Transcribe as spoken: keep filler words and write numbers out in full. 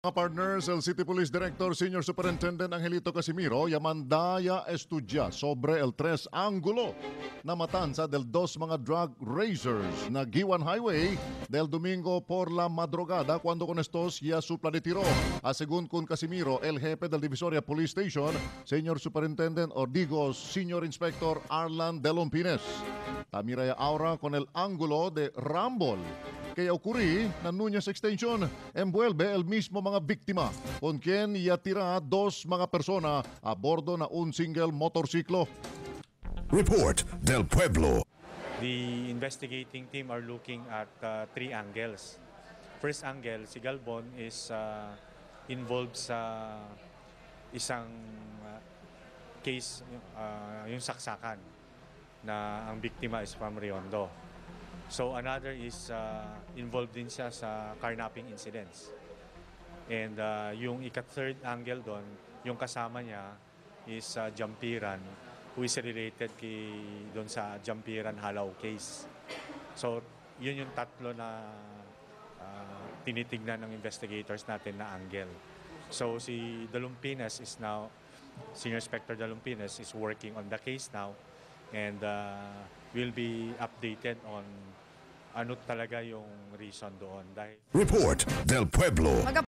Mga partners, el City Police Director Senior Superintendent Angelito Casimiro yamandaya estudia sobre el tres ángulo na matanza del dos mga drug racers na Giwan Highway del domingo por la madrugada cuando con estos ya su planetiro. A según con Casimiro, el jefe del Divisoria Police Station, Senior Superintendent Ordigo, Senior Inspector Arlan Delompines. Tamiraya ahora con el ángulo de Rumble que ocurrí na Núñez Extension envuelve el mismo mga biktima con quien yatira dos mga persona a bordo na un single motorsiklo. Report del Pueblo. The investigating team are looking at uh, three angles. First angle, si Galbon is uh, involved sa isang uh, case, uh, yung saksakan na ang biktima is from Riondo. So another is uh, involved din siya sa carnapping incidents. And uh, yung ika-third angle doon, yung kasama niya is uh, Jampiran, who is related kay doon sa Jampiran Halaw case. So yun yung tatlo na uh, tinitignan ng investigators natin na angle. So si Dalumpines is now, Senior Inspector Dalumpines is working on the case now and uh, will be updated on ano talaga yung reason doon. Dahil Report del Pueblo.